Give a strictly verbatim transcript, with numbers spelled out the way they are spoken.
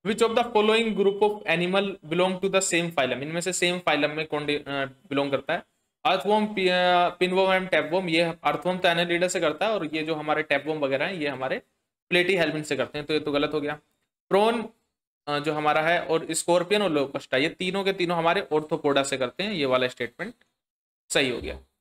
Which of the following group of animal belong to the same phylum, इनमें से same phylum में कौन belong करता है? Earthworm, pinworm and tapeworm. ये अर्थवॉर्म तो एनालिडा से करता है, और ये जो हमारे टैपवॉर्म वगैरह हैं ये हमारे प्लेटी हेल्मिन से करते हैं, तो ये तो गलत हो गया। प्रोन जो हमारा है, और स्कॉर्पियन और लोकस्टा, ये तीनों के तीनों हमारे ऑर्थोपोडा से करते हैं, ये वाला स्टेटमेंट सही हो गया।